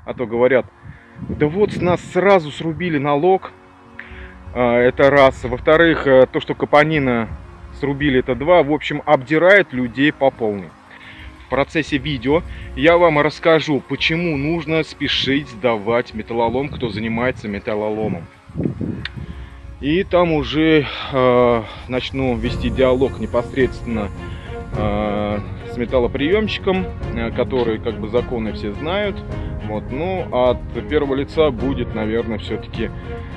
А то говорят, да вот с нас сразу срубили налог. Это раз. Во-вторых, то, что Капонина срубили, это два. В общем, обдирает людей по полной. В процессе видео я вам расскажу, почему нужно спешить сдавать металлолом, кто занимается металлоломом. И там уже начну вести диалог непосредственно с металлоприемщиком, который как бы законы все знают. Вот. Ну, от первого лица будет, наверное, все-таки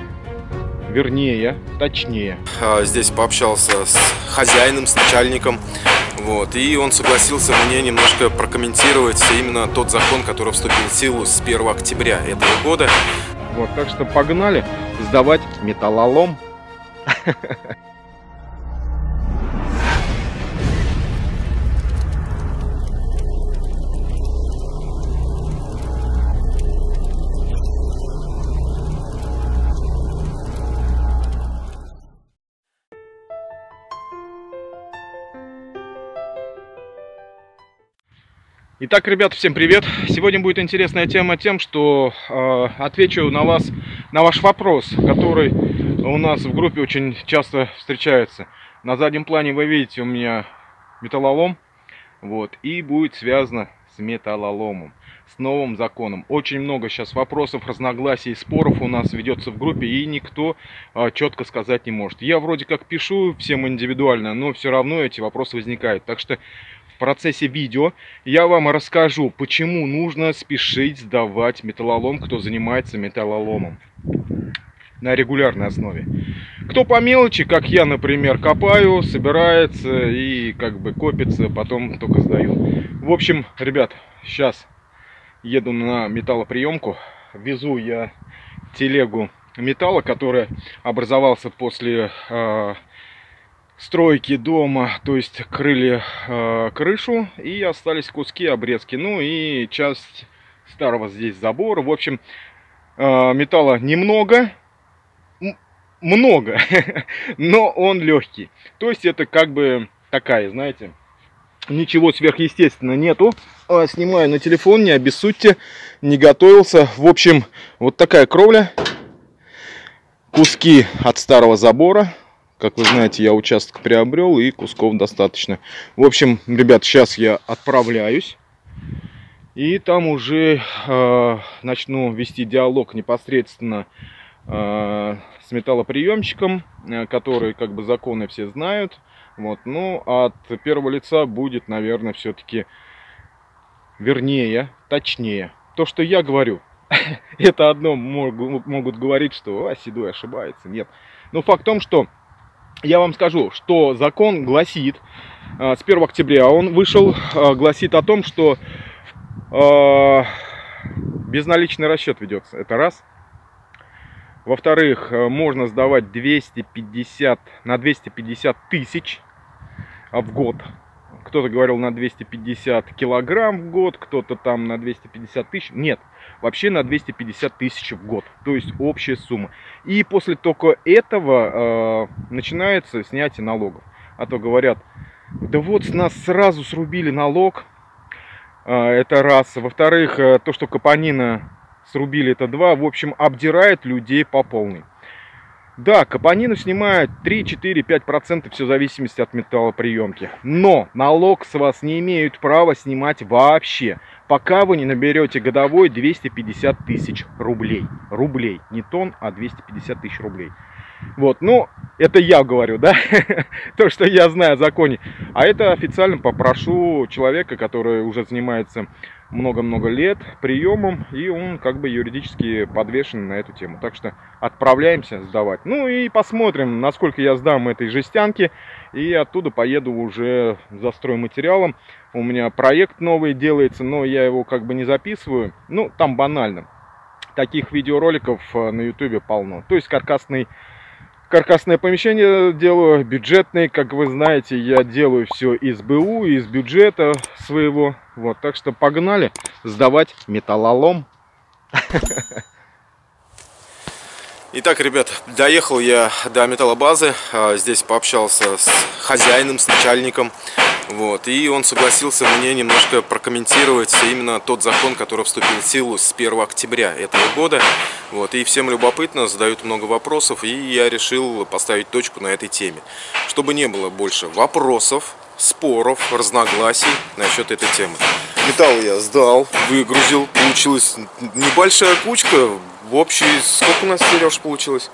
точнее. Здесь пообщался с хозяином, с начальником. Вот, и он согласился мне немножко прокомментировать именно тот закон, который вступил в силу с 1 октября этого года. Вот, так что погнали сдавать металлолом. Итак, ребята, всем привет! Сегодня будет интересная тема тем, что отвечу на ваш вопрос, который у нас в группе очень часто встречается. На заднем плане вы видите у меня металлолом, вот, и будет связано с металлоломом, с новым законом. Очень много сейчас вопросов, разногласий, споров у нас ведется в группе, и никто четко сказать не может. Я вроде как пишу всем индивидуально, но все равно эти вопросы возникают. Так что в процессе видео я вам расскажу, почему нужно спешить сдавать металлолом, кто занимается металлоломом на регулярной основе. Кто по мелочи, как я, например, копаю, собирается и как бы копится, потом только сдаю. В общем, ребят, сейчас еду на металлоприемку. Везу я телегу металла, который образовался после стройки дома, то есть крыли крышу, и остались куски, обрезки, ну и часть старого здесь забора. В общем, металла немного, но он легкий. То есть это как бы такая, знаете, ничего сверхъестественного нету. Снимаю на телефон, не обессудьте, не готовился. В общем, вот такая кровля, куски от старого забора. Как вы знаете, я участок приобрел, и кусков достаточно. В общем, ребят, сейчас я отправляюсь. И там уже начну вести диалог непосредственно с металлоприемщиком, который как бы законы все знают. Вот. Ну, от первого лица будет, наверное, все-таки точнее. То, что я говорю, это одно могут говорить, что Седой ошибается. Нет. Но факт в том, что я вам скажу, что закон гласит, с 1 октября он вышел, гласит о том, что безналичный расчет ведется. Это раз. Во-вторых, можно сдавать на 250 тысяч в год. Кто-то говорил на 250 килограмм в год, кто-то там на 250 тысяч. Нет, вообще на 250 тысяч в год. То есть общая сумма. И после только этого начинается снятие налогов. А то говорят, да вот с нас сразу срубили налог. Это раз. Во-вторых, то, что Капонина срубили, это два. В общем, обдирает людей по полной. Да, Капонину снимают 3, 4, 5%, все в зависимости от металлоприемки. Но налог с вас не имеют права снимать вообще, пока вы не наберете годовой 250 тысяч рублей. Рублей, не тонн, а 250 тысяч рублей. Вот, ну, это я говорю, да, то, что я знаю о законе. А это официально попрошу человека, который уже занимается много-много лет приемом, и он как бы юридически подвешен на эту тему. Так что отправляемся сдавать. Ну и посмотрим, насколько я сдам этой жестянки, и оттуда поеду уже за стройматериалом. У меня проект новый делается, но я его как бы не записываю. Ну, там банально. Таких видеороликов на YouTube полно. То есть каркасное помещение делаю, бюджетное, как вы знаете, я делаю все из БУ, из бюджета своего. Вот, так что погнали сдавать металлолом. Итак, ребят, доехал я до металлобазы. Здесь пообщался с хозяином, с начальником. Вот, и он согласился мне немножко прокомментировать именно тот закон, который вступил в силу с 1 октября этого года. Вот, и всем любопытно, задают много вопросов, и я решил поставить точку на этой теме, чтобы не было больше вопросов, споров, разногласий насчет этой темы. Металл я сдал, выгрузил, получилась небольшая кучка. В общей, сколько у нас, Сереж, получилось?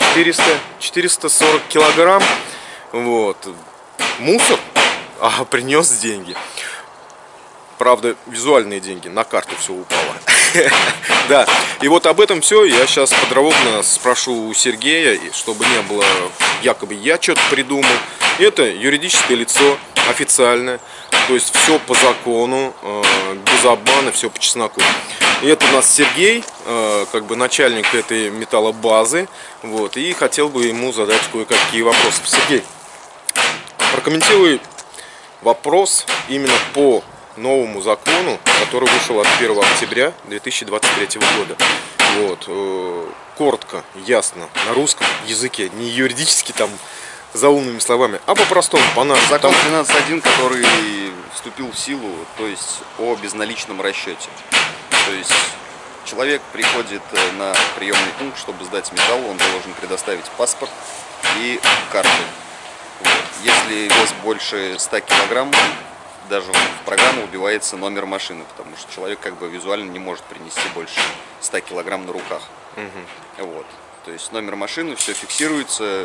440 килограмм. Вот. Мусор, а принес деньги. Правда, визуальные деньги, на карту все упало. Да, и вот об этом все я сейчас подробно спрошу у Сергея, чтобы не было, якобы я что-то придумал. Это юридическое лицо, официальное, то есть все по закону, без обмана, все по чесноку. И это у нас Сергей, как бы начальник этой металлобазы, вот, и хотел бы ему задать кое-какие вопросы. Сергей, прокомментируй вопрос именно по новому закону, который вышел от 1 октября 2023 года. Вот, коротко, ясно, на русском языке, не юридически там заумными словами, а по-простому, по-нашему. Закон 12.1, который вступил в силу, то есть о безналичном расчете. То есть человек приходит на приемный пункт, чтобы сдать металл, он должен предоставить паспорт и карту. Вот. Если вес больше 100 килограмм, даже в программу убивается номер машины, потому что человек как бы визуально не может принести больше 100 килограмм на руках. Вот. То есть номер машины, все фиксируется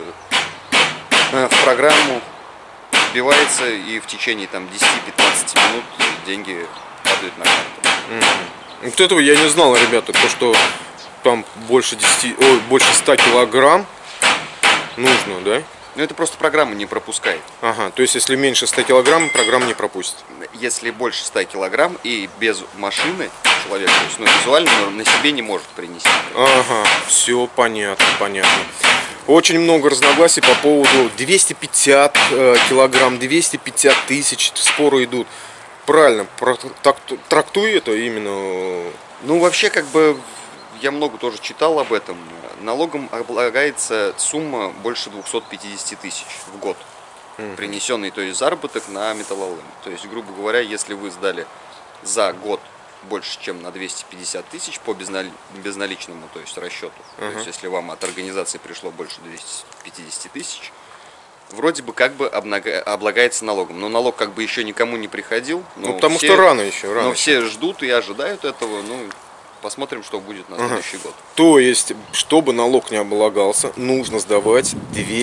в программу, вбивается, и в течение там 10-15 минут деньги падают на карту. Вот этого я не знал, ребята, то что там больше 100 килограмм нужно, да? Ну это просто программа не пропускает. Ага, то есть если меньше 100 килограмм, программа не пропустит. Если больше 100 килограмм и без машины человек, то есть, ну, визуально на себе не может принести. Ага, все понятно, понятно. Очень много разногласий по поводу 250 килограмм, 250 тысяч, споры идут. Правильно, трактуй это именно. Ну вообще как бы я много тоже читал об этом. Налогом облагается сумма больше 250 тысяч в год, принесенный, то есть заработок на металлолом. То есть, грубо говоря, если вы сдали за год больше, чем на 250 тысяч по безналичному, то есть расчету, то есть если вам от организации пришло больше 250 тысяч, вроде бы как бы облагается налогом. Но налог как бы еще никому не приходил. Ну потому что рано еще. Но все ждут и ожидают этого. Ну, посмотрим, что будет на следующий год. То есть, чтобы налог не облагался, нужно сдавать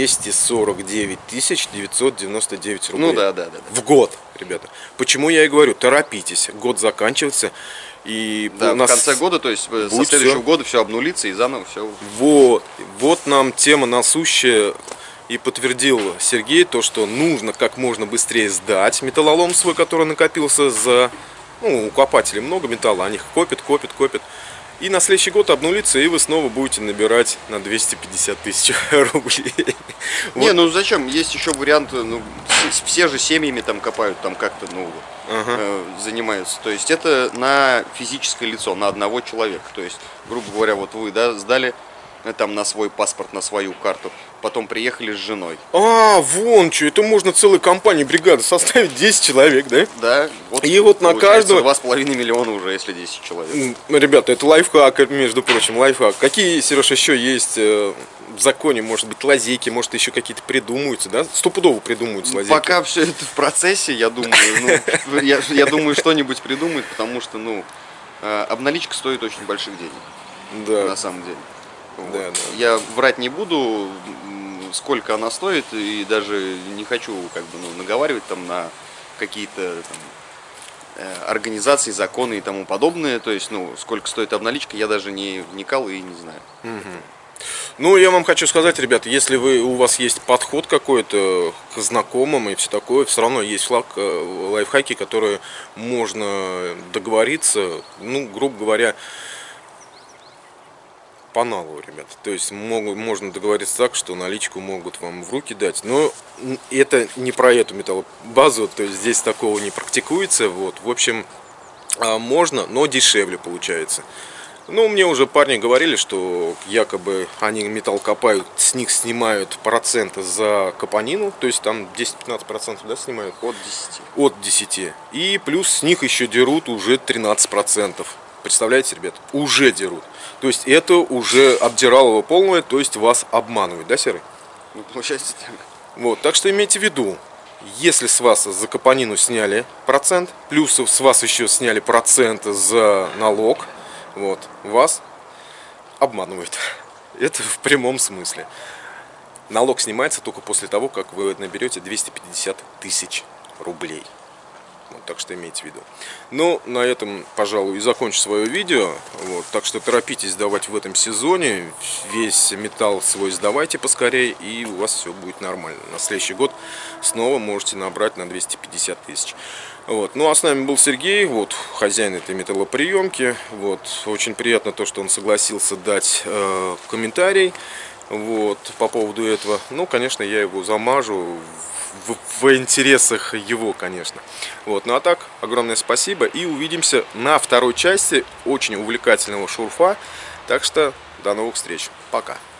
249 999 рублей. Ну да. В год, ребята. Почему я и говорю, торопитесь, год заканчивается. И да, у нас в конце года, то есть со следующего года все обнулится и заново все. Вот нам тема насущая. И подтвердил Сергей то, что нужно как можно быстрее сдать металлолом свой, который накопился за... Ну, у копателей много металла, они их копят. И на следующий год обнулится, и вы снова будете набирать на 250 тысяч рублей. Не, ну зачем? Есть еще вариант, ну, все же семьями там копают, там как-то, ну, занимаются. То есть это на физическое лицо, на одного человека. То есть, грубо говоря, вот вы, да, сдали там на свой паспорт, на свою карту, потом приехали с женой. Вон что, это можно целой компании, бригады составить 10 человек, да? Да. Вот, и вот на каждого... 2,5 миллиона уже, если 10 человек. Ребята, это лайфхак, между прочим, лайфхак. Какие, Сереж, еще есть в законе, может быть, лазейки, может, еще какие-то придумаются, да? Стопудово придумаются лазейки. Пока все это в процессе, я думаю, я думаю, что-нибудь придумают, потому что, ну, обналичка стоит очень больших денег. Да. На самом деле. Вот. Да. Я врать не буду, сколько она стоит, и даже не хочу как бы, ну, наговаривать там на какие-то там, организации, законы и тому подобное. То есть, ну, сколько стоит обналичка, я даже не вникал и не знаю. Ну, я вам хочу сказать, ребята, если у вас есть подход какой-то к знакомым и все такое, все равно есть лайфхаки, которые можно договориться, ну, грубо говоря, по налогу, ребята. То есть можно договориться так, что наличку могут вам в руки дать. Но это не про эту металлобазу, то есть здесь такого не практикуется. Вот. В общем, можно, но дешевле получается. Ну, мне уже парни говорили, что якобы они металл копают, с них снимают проценты за копанину, то есть там 10-15%, да, снимают? От 10. От 10. И плюс с них еще дерут уже 13%. Представляете, ребят? Уже дерут. То есть это уже обдиралово полное, то есть вас обманывают, да, Серый? Ну, получается так. Вот, так что имейте в виду, если с вас за копанину сняли процент, плюс с вас еще сняли процент за налог, вот, вас обманывают. Это в прямом смысле. Налог снимается только после того, как вы наберете 250 тысяч рублей. Вот, так что имейте в виду. Ну, на этом, пожалуй, и закончу свое видео. Вот, так что торопитесь сдавать в этом сезоне. Весь металл свой сдавайте поскорее, и у вас все будет нормально. На следующий год снова можете набрать на 250 тысяч. Вот. Ну, а с нами был Сергей, вот, хозяин этой металлоприемки. Вот. Очень приятно то, что он согласился дать комментарий, вот, по поводу этого. Ну, конечно, я его замажу в интересах его, конечно. Вот. Ну а так, огромное спасибо. И увидимся на второй части очень увлекательного шурфа. Так что до новых встреч. Пока.